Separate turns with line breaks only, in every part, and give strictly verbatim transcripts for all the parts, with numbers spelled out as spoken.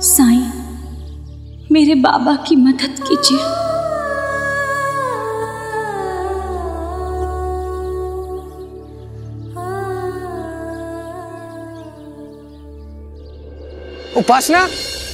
साईं, मेरे बाबा की मदद कीजिए।
उपासना,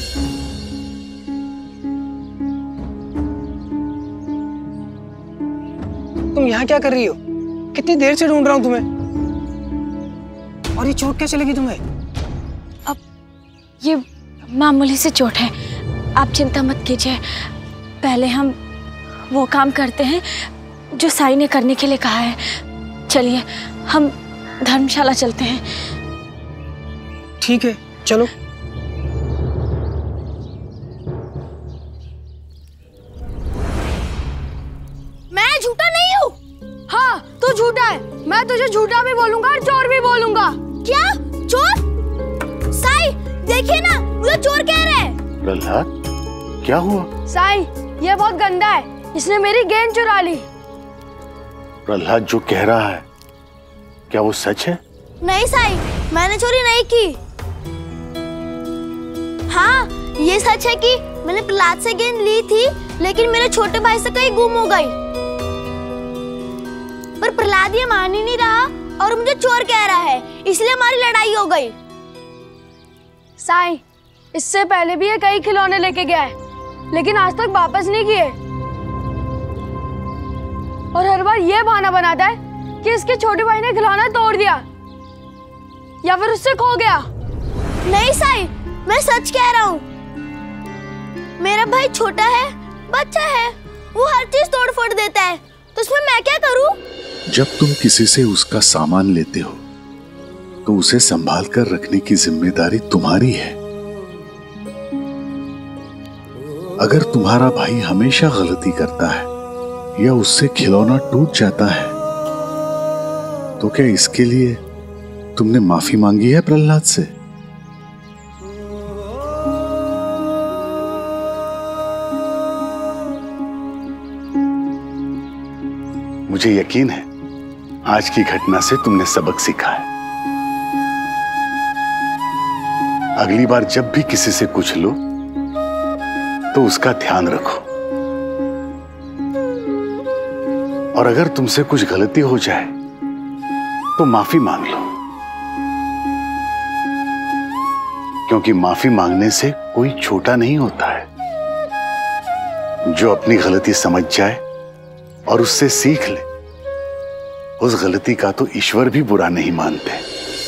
तुम यहाँ क्या कर रही हो? कितनी देर से ढूंढ रहा हूँ तुम्हें। और ये चोट कैसे लगी तुम्हें?
अब ये मामूली सी चोट है, आप चिंता मत कीजिए। पहले हम वो काम करते हैं जो साई ने करने के लिए कहा है। चलिए हम धर्मशाला चलते हैं।
ठीक है, चलो।
मैं झूठा नहीं हूँ। हाँ, तू झूठा है। मैं तुझे झूठा भी बोलूंगा और चोर भी बोलूंगा। क्या? चोर? साई, देखिए ना, मुझे चोर कह रहे हैं।
प्रहलाद, क्या हुआ?
साई, ये बहुत गंदा है, इसने मेरी गेंद चुरा ली।
प्रहलाद जो कह रहा है, क्या वो सच है?
नहीं साई, मैंने चोरी नहीं की। हाँ, ये सच है कि मैंने प्रहलाद से गेंद ली थी, लेकिन मेरे छोटे भाई से कहीं गुम हो गई। पर प्रहलाद ये मान ही नहीं रहा और मुझे चोर कह रहा है, इसलिए हमारी लड़ाई हो गई। साई, इससे पहले भी ये कई खिलौने लेके गया है, लेकिन आज तक वापस नहीं किए। और हर बार ये बहाना बनाता है कि इसके छोटे भाई ने खिलौना तोड़ दिया या फिर उससे खो गया। नहीं साई, मैं सच कह रहा हूँ। मेरा भाई छोटा है, बच्चा है, वो हर चीज तोड़ फोड़ देता है, तो उसमें मैं क्या करूँ?
जब तुम किसी से उसका सामान लेते हो तो उसे संभाल कर रखने की जिम्मेदारी तुम्हारी है। अगर तुम्हारा भाई हमेशा गलती करता है या उससे खिलौना टूट जाता है तो क्या इसके लिए तुमने माफी मांगी है प्रहलाद से? मुझे यकीन है आज की घटना से तुमने सबक सीखा है। अगली बार जब भी किसी से कुछ लो तो उसका ध्यान रखो, और अगर तुमसे कुछ गलती हो जाए तो माफी मांग लो, क्योंकि माफी मांगने से कोई छोटा नहीं होता है। जो अपनी गलती समझ जाए और उससे सीख ले, उस गलती का तो ईश्वर भी बुरा नहीं मानते।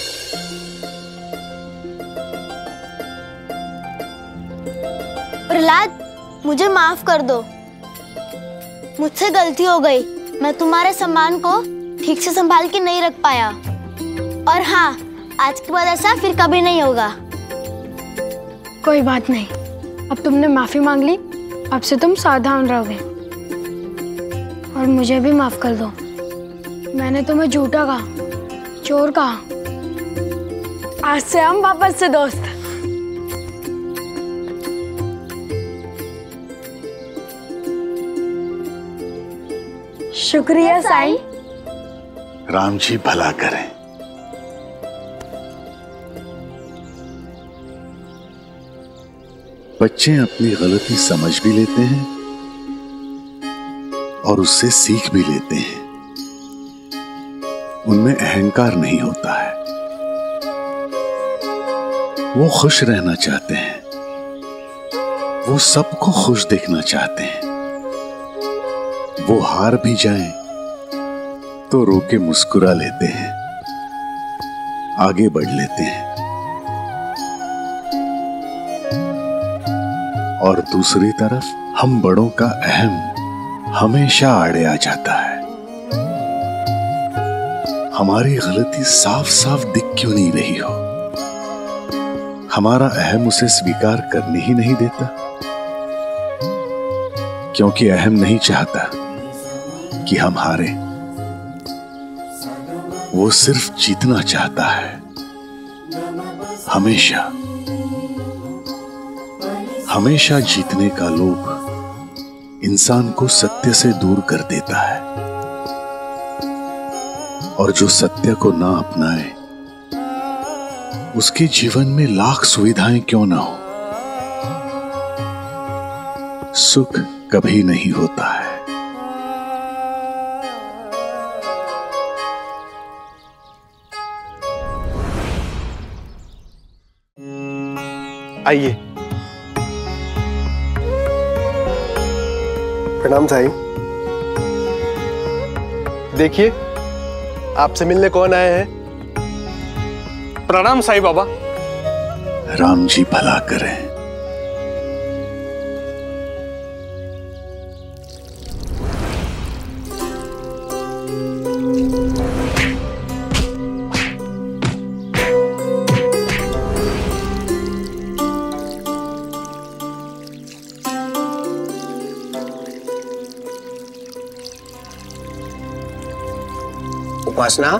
प्रहलाद, मुझे माफ कर दो, मुझसे गलती हो गई। मैं तुम्हारे सम्मान को ठीक से संभाल के नहीं रख पाया। और हाँ, आज के बाद ऐसा फिर कभी नहीं होगा। कोई बात नहीं, अब तुमने माफी मांग ली, अब से तुम सावधान रहोगे। और मुझे भी माफ कर दो, मैंने तुम्हें झूठा कहा, चोर कहा। आज से हम वापस से दोस्त। शुक्रिया साईं।
राम जी भला करें। बच्चे अपनी गलती समझ भी लेते हैं और उससे सीख भी लेते हैं। उनमें अहंकार नहीं होता है, वो खुश रहना चाहते हैं, वो सबको खुश देखना चाहते हैं। वो हार भी जाएं तो रो के मुस्कुरा लेते हैं, आगे बढ़ लेते हैं। और दूसरी तरफ हम बड़ों का अहम हमेशा आड़े आ जाता है। हमारी गलती साफ साफ दिख क्यों नहीं रही हो, हमारा अहम उसे स्वीकार करने ही नहीं देता, क्योंकि अहम नहीं चाहता कि हम हारे। वो सिर्फ जीतना चाहता है, हमेशा हमेशा जीतने का लोभ इंसान को सत्य से दूर कर देता है। और जो सत्य को ना अपनाए, उसके जीवन में लाख सुविधाएं क्यों ना हो, सुख कभी नहीं होता है।
आइए। प्रणाम साईं। देखिए, आपसे मिलने कौन आए हैं?
प्रणाम साईं बाबा।
राम जी भला करें।
उपासना,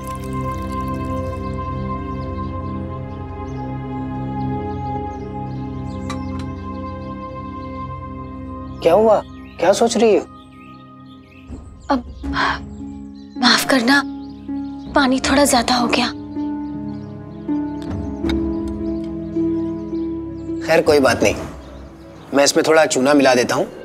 क्या हुआ? क्या सोच रही हो?
अब माफ करना, पानी थोड़ा ज्यादा हो गया।
खैर कोई बात नहीं, मैं इसमें थोड़ा चूना मिला देता हूं।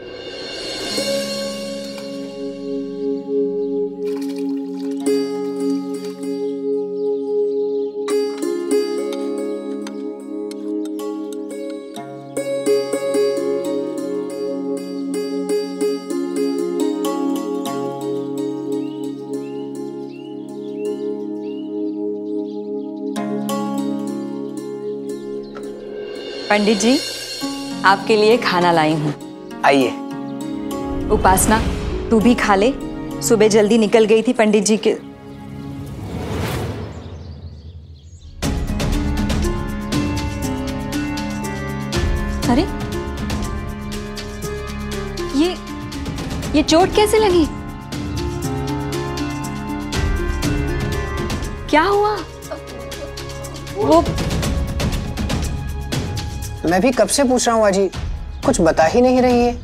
पंडित जी, आपके लिए खाना लाई हूँ।
आइए।
उपासना, तू भी खा ले। सुबह जल्दी निकल गई थी पंडित जी के। अरे, ये ये चोट कैसे लगी? क्या हुआ? वो
मैं भी कब से पूछ रहा हूँ आजी, कुछ बता ही नहीं रही है।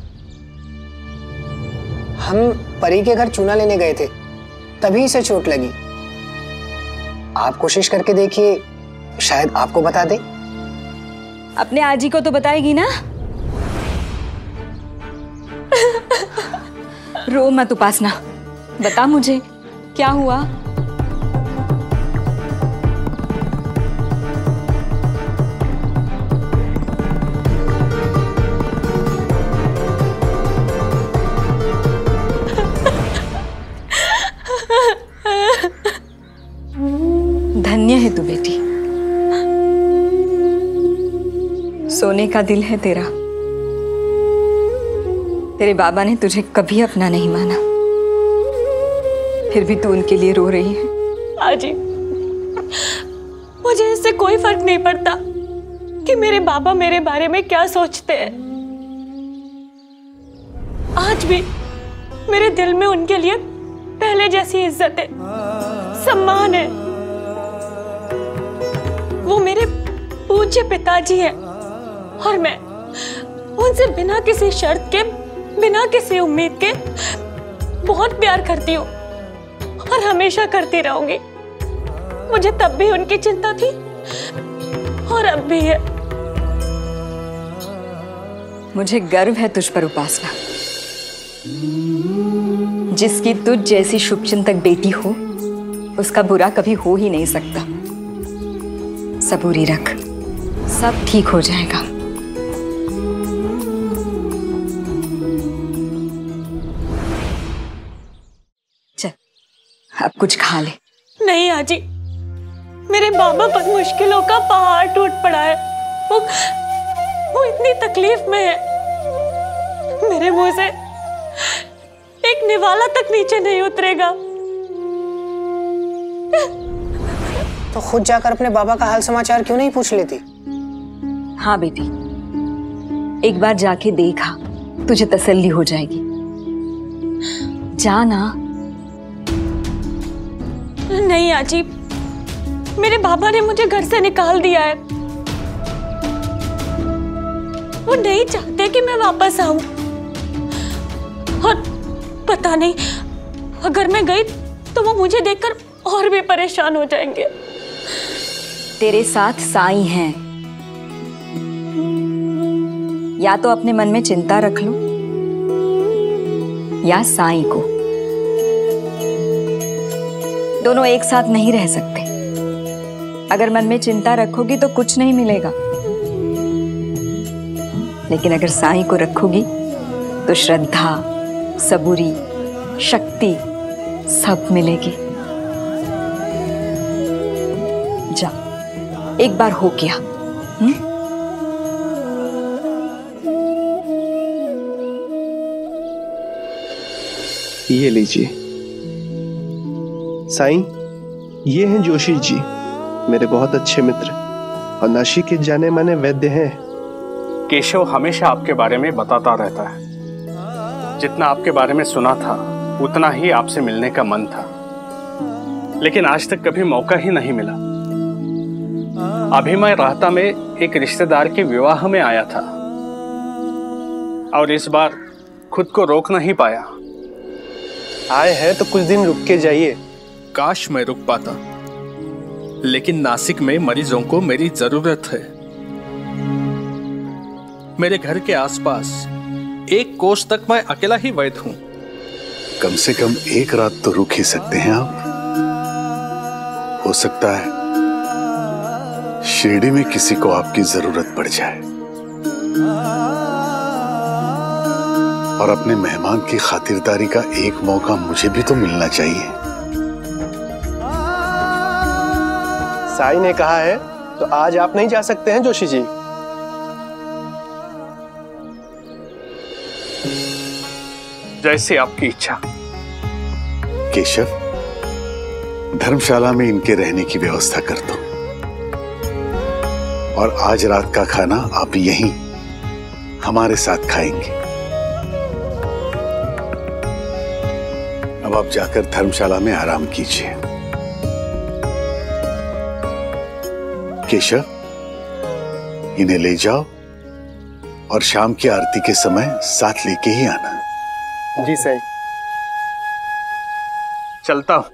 हम परी के घर चूना लेने गए थे, तभी इसे चोट लगी। आप कोशिश करके देखिए, शायद आपको बता दे।
अपने आजी को तो बताएगी ना? रो मत उपासना, बता मुझे क्या हुआ। धन्य है तू बेटी, सोने का दिल है तेरा। तेरे बाबा ने तुझे कभी अपना नहीं माना, फिर भी तू उनके लिए रो रही है।
आजी, मुझे इससे कोई फर्क नहीं पड़ता कि मेरे बाबा मेरे बारे में क्या सोचते हैं। आज भी मेरे दिल में उनके लिए पहले जैसी इज्जत है, सम्मान है। वो मेरे पूज्य पिताजी हैं और मैं उनसे बिना किसी शर्त के, बिना किसी उम्मीद के बहुत प्यार करती हूँ और हमेशा करती रहूंगी। मुझे तब भी उनकी चिंता थी और अब भी है।
मुझे गर्व है तुझ पर उपासना। जिसकी तुझ जैसी शुभचिंतक बेटी हो, उसका बुरा कभी हो ही नहीं सकता। सबूरी रख, सब ठीक हो जाएगा। चल, अब कुछ खा ले।
नहीं आजी, मेरे बाबा पर मुश्किलों का पहाड़ टूट पड़ा है। वो वो इतनी तकलीफ में है, मेरे मुंह से एक निवाला तक नीचे नहीं उतरेगा।
तो खुद जाकर अपने बाबा का हाल समाचार क्यों नहीं पूछ लेती?
हाँ बेटी, एक बार जाके देखा, तुझे तसल्ली हो जाएगी। जाना।
नहीं आजी, मेरे बाबा ने मुझे घर से निकाल दिया है। वो नहीं चाहते कि मैं वापस आऊं। और पता नहीं, अगर मैं गई तो वो मुझे देखकर और भी परेशान हो जाएंगे।
तेरे साथ साईं हैं। या तो अपने मन में चिंता रख लो या साईं को। दोनों एक साथ नहीं रह सकते। अगर मन में चिंता रखोगी तो कुछ नहीं मिलेगा, लेकिन अगर साईं को रखोगी तो श्रद्धा, सबूरी, शक्ति सब मिलेगी। जा, एक बार हो गया। हुँ?
ये लीजिए साईं, ये हैं जोशी जी, मेरे बहुत अच्छे मित्र और नासिक के जाने माने वैद्य हैं।
केशव हमेशा आपके बारे में बताता रहता है। जितना आपके बारे में सुना था उतना ही आपसे मिलने का मन था, लेकिन आज तक कभी मौका ही नहीं मिला। अभी मैं राहता में एक रिश्तेदार के विवाह में आया था और इस बार खुद को रोक नहीं पाया।
आए हैं तो कुछ दिन रुक के जाइए।
काश मैं रुक पाता, लेकिन नासिक में मरीजों को मेरी जरूरत है। मेरे घर के आसपास एक कोस तक मैं अकेला ही वैद्य हूं।
कम से कम एक रात तो रुक ही सकते हैं आप। हो सकता है शिरडी में किसी को आपकी जरूरत पड़ जाए और अपने मेहमान की खातिरदारी का एक मौका मुझे भी तो मिलना चाहिए।
साईं ने कहा है तो आज आप नहीं जा सकते हैं जोशी जी।
जैसे आपकी इच्छा।
केशव, धर्मशाला में इनके रहने की व्यवस्था कर दो और आज रात का खाना आप यहीं हमारे साथ खाएंगे। अब आप जाकर धर्मशाला में आराम कीजिए। केशव, इन्हें ले जाओ और शाम की आरती के समय साथ लेके ही आना।
जी साईं।
चलता हूं।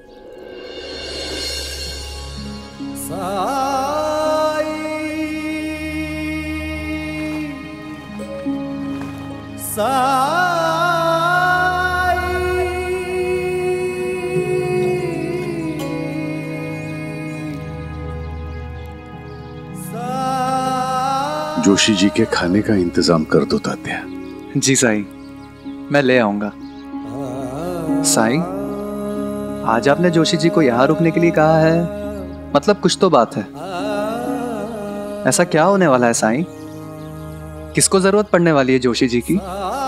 जोशी जी के खाने का इंतजाम कर दो तात्या।
जी साईं, मैं ले आऊंगा। साईं, आज आपने जोशी जी को यहाँ रुकने के लिए कहा है, मतलब कुछ तो बात है। ऐसा क्या होने वाला है साईं? किसको जरूरत पड़ने वाली है जोशी जी की?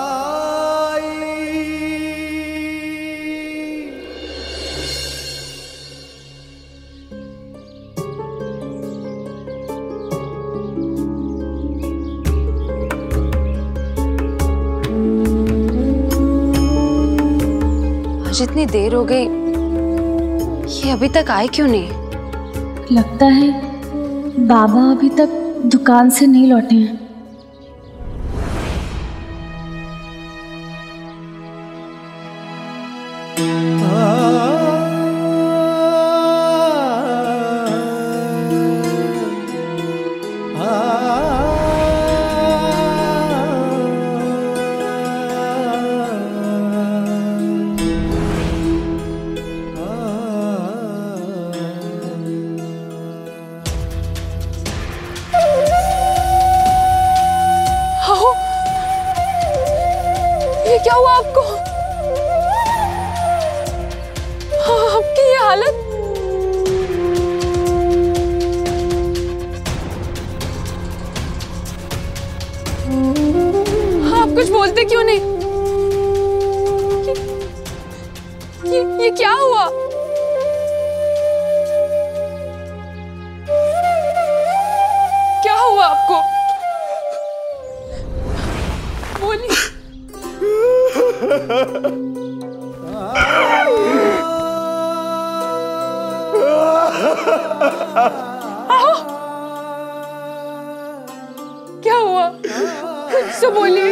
जितनी देर हो गई, ये अभी तक आए क्यों नहीं?
लगता है बाबा अभी तक दुकान से नहीं लौटे हैं। ये क्या हुआ आपको? आपकी ये हालत। आप कुछ बोलते क्यों नहीं? ये, ये, ये क्या हुआ? क्या हुआ आपको? बोलिए। क्या हुआ? कुछ तो बोलिए।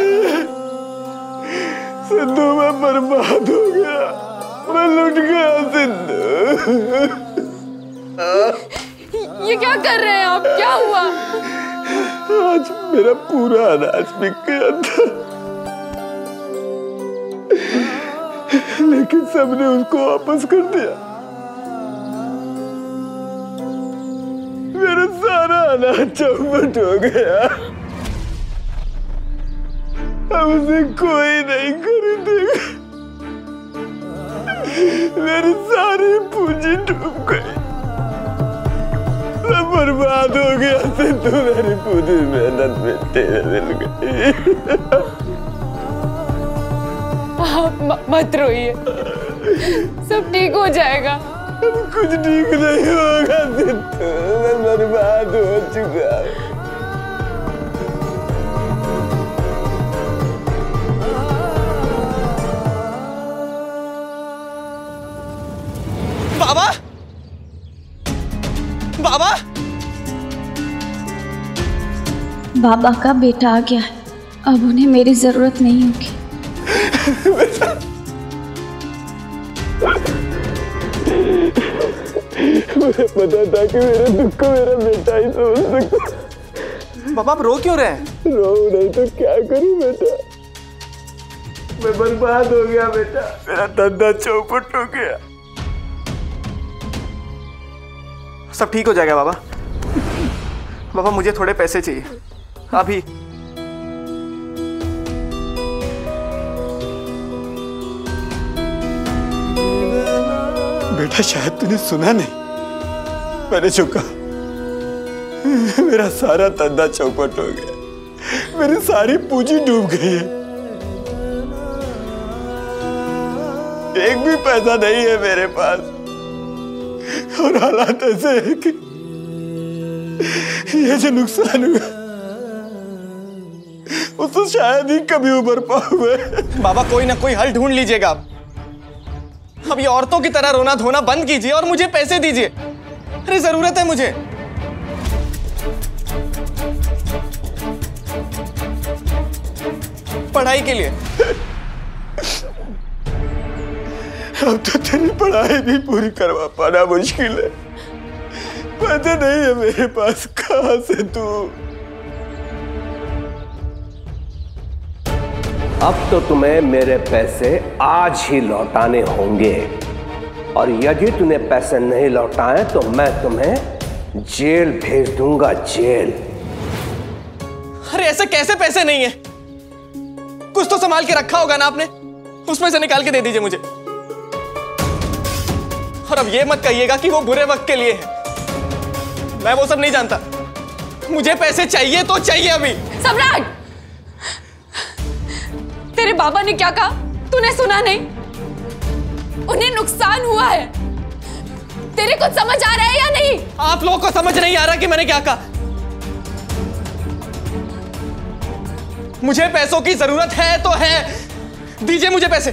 सिद्धू, मैं बर्बाद हो गया, मैं लुट गया सिद्धू।
ये क्या कर रहे हैं आप? क्या हुआ?
आज मेरा पूरा अनाज बिक गया था, लेकिन सबने उसको वापस कर दिया। मेरा सारा अनाज चौपट हो गया। अब उसे कोई नहीं खरीदेगा। मेरी सारी पूंजी डूब गई, सब बर्बाद हो गया। सिद्धू, मेरी पूरी मेहनत मिट्टी में मिल गई।
आप मत रोइए, सब ठीक हो जाएगा।
कुछ ठीक नहीं होगा सिद्धू, मैं बर्बाद हो चुका।
बाबा, बाबा,
बाबा का बेटा आ गया है, अब उन्हें मेरी जरूरत नहीं होगी।
मुझे पता था कि मेरे दुख को मेरा बेटा ही समझ सकता।
बाबा आप रो क्यों रहे हैं?
रो नहीं तो क्या करूं बेटा, मैं बर्बाद हो गया बेटा, मेरा धंधा चौपट हो गया।
सब ठीक हो जाएगा बाबा। बाबा मुझे थोड़े पैसे चाहिए अभी।
बेटा शायद तूने सुना नहीं, मैंने जो कहा। मेरा सारा धंधा चौपट हो गया, मेरी सारी पूंजी डूब गई है। एक भी पैसा नहीं है मेरे पास, और हालात ऐसे है कि ये जो नुकसान हुआ उससे शायद ही कभी उबर पाऊंगा।
बाबा कोई ना कोई हल ढूंढ लीजिएगा आप। अब ये औरतों की तरह रोना धोना बंद कीजिए और मुझे पैसे दीजिए। अरे जरूरत है मुझे। पढ़ाई के लिए।
अब तो तेरी पढ़ाई भी पूरी करवा पाना मुश्किल है, पैसे नहीं है मेरे पास, कहां से तू।
अब तो तुम्हें मेरे पैसे आज ही लौटाने होंगे, और यदि तूने पैसे नहीं लौटाए तो मैं तुम्हें जेल भेज दूंगा, जेल।
अरे ऐसे कैसे पैसे नहीं है? कुछ तो संभाल के रखा होगा ना आपने, उसमें से निकाल के दे दीजिए मुझे। और अब ये मत कहिएगा कि वो बुरे वक्त के लिए है, मैं वो सब नहीं जानता। मुझे पैसे चाहिए तो चाहिए अभी।
सम्राट, तेरे बाबा ने क्या कहा तूने सुना नहीं? उन्हें नुकसान हुआ है, तेरे कुछ समझ आ रहा है या नहीं?
आप लोगों को समझ नहीं आ रहा कि मैंने क्या कहा। मुझे पैसों की जरूरत है तो है, दीजिए मुझे पैसे।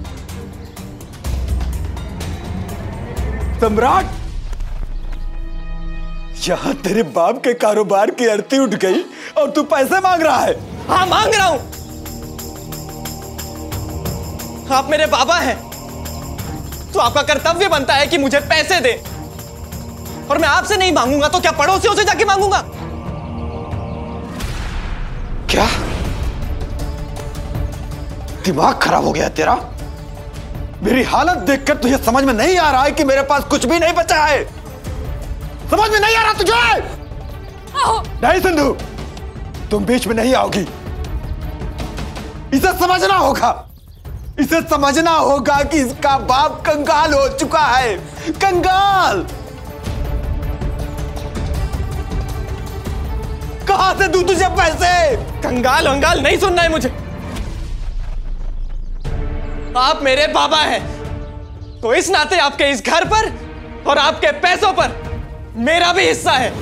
सम्राट, यहां तेरे बाप के कारोबार की अर्थी उठ गई और तू पैसे मांग रहा है?
हाँ मांग रहा हूं। आप मेरे बाबा हैं तो आपका कर्तव्य बनता है कि मुझे पैसे दे, और मैं आपसे नहीं मांगूंगा तो क्या पड़ोसियों से जाके मांगूंगा?
क्या दिमाग खराब हो गया तेरा? मेरी हालत देखकर तुझे समझ में नहीं आ रहा है कि मेरे पास कुछ भी नहीं बचा है? समझ में नहीं आ रहा तुझे? नहीं सिंधु, तुम बीच में नहीं आओगी। इसे समझना होगा, इसे समझना होगा कि इसका बाप कंगाल हो चुका है, कंगाल। कहां से दूं तुझे पैसे?
कंगाल वंगाल नहीं सुनना है मुझे। आप मेरे बाबा हैं तो इस नाते आपके इस घर पर और आपके पैसों पर मेरा भी हिस्सा है।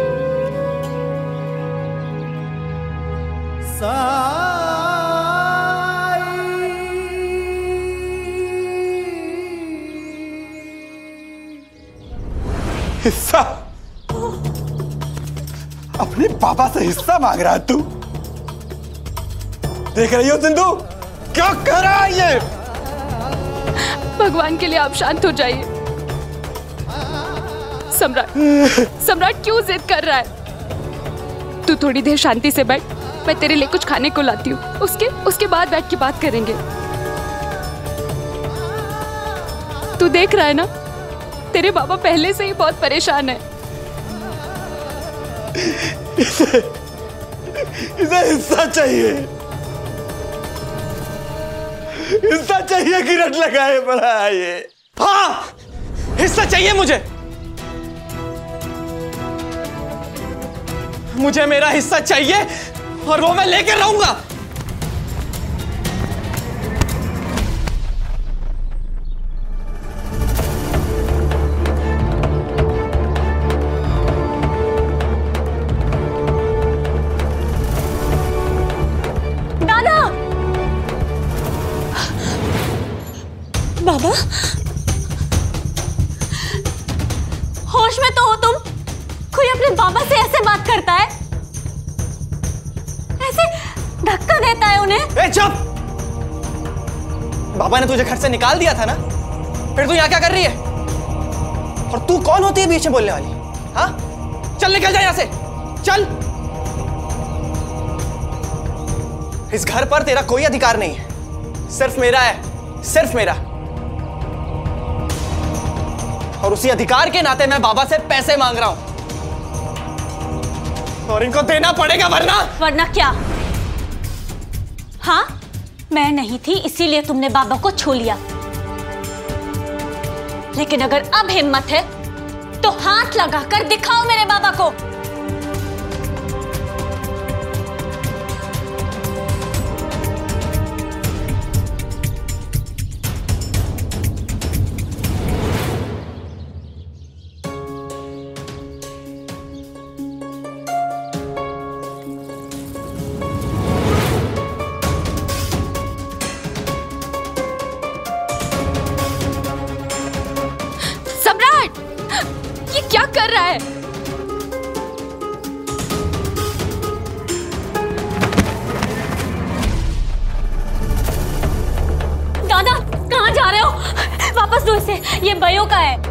सा हिस्सा? अपने पापा से हिस्सा मांग रहा है तू? देख रही हो सिंधु, क्या कर रहा है ये?
भगवान के लिए आप शांत हो जाइए। सम्राट, सम्राट क्यों जिद कर रहा है? तू थोड़ी देर शांति से बैठ, मैं तेरे लिए कुछ खाने को लाती हूँ। उसके उसके बाद बैठ के बात करेंगे। तू देख रहा है ना, तेरे बाबा पहले से ही बहुत परेशान है।
इसे, इसे हिस्सा चाहिए, हिस्सा चाहिए कि रट लगाए पड़ा है ये।
हाँ, हिस्सा चाहिए मुझे। मुझे मेरा हिस्सा चाहिए और वो मैं लेकर रहूंगा।
दादा, बाबा, होश में तो हो तुम? कोई अपने बाबा से ऐसे बात करता है? ऐसे धक्का देता है उन्हें?
ए चुप! बाबा ने तुझे घर से निकाल दिया था ना, फिर तू यहाँ क्या कर रही है? और तू कौन होती है बीच में बोलने वाली? हाँ, चल निकल जा यहाँ से, चल। इस घर पर तेरा कोई अधिकार नहीं है, सिर्फ मेरा है, सिर्फ मेरा। और उसी अधिकार के नाते मैं बाबा से पैसे मांग रहा हूं, और इनको देना पड़ेगा, वरना
वरना क्या? हाँ, मैं नहीं थी इसीलिए तुमने बाबा को छू लिया, लेकिन अगर अब हिम्मत है तो हाथ लगाकर दिखाओ मेरे बाबा को।
ये क्या कर रहा है?
दादा, कहाँ जा रहे हो? वापस दो इसे, ये भयो का है।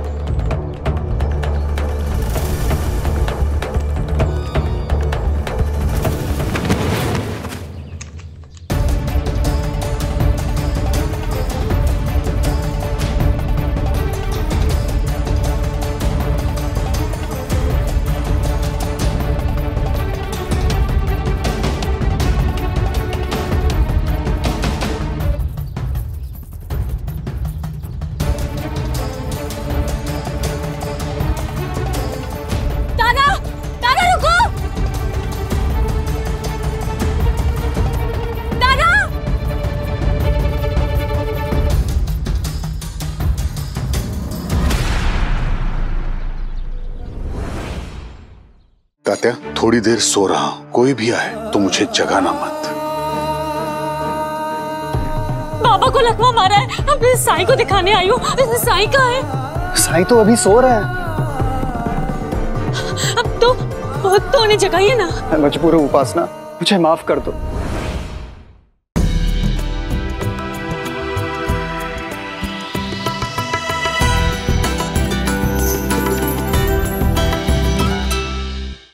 तात्या, थोड़ी देर सो रहा हूं, कोई भी आए तो मुझे जगाना मत।
बाबा को लकवा मारा है, अब इस साई को दिखाने आई हूँ। साई कहाँ है?
साई तो अभी सो रहा है।
अब तो बहुत तो उन्हें जगाइए ना।
मैं मजबूर हूँ उपासना, मुझे माफ कर दो।